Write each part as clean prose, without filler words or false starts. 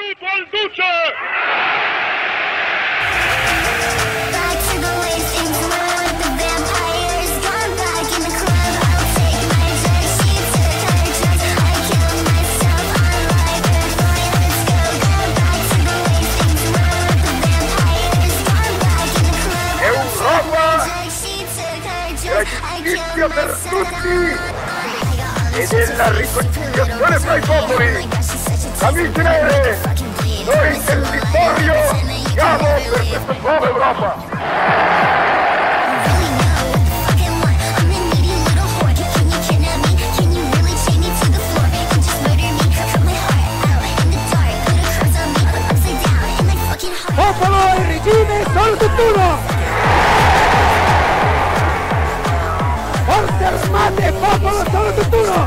saluto al Duce! Giustizia per tutti e della riconciliazione fra i popoli. Amici nere, noi del Vittorio siamo per questa nuova Europa. Popolo e regime sono tutt'uno! Forze armate e popolo sono tutt'uno!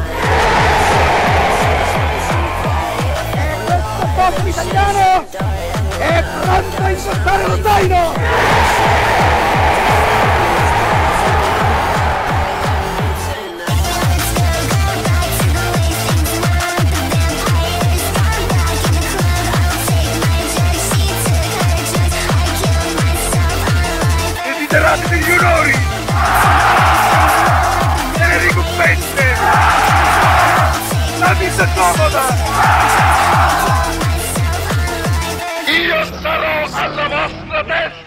E questo popolo italiano è pronto a indossare lo zaino! Desiderati degli onori! La vita comoda! Io sarò alla vostra destra!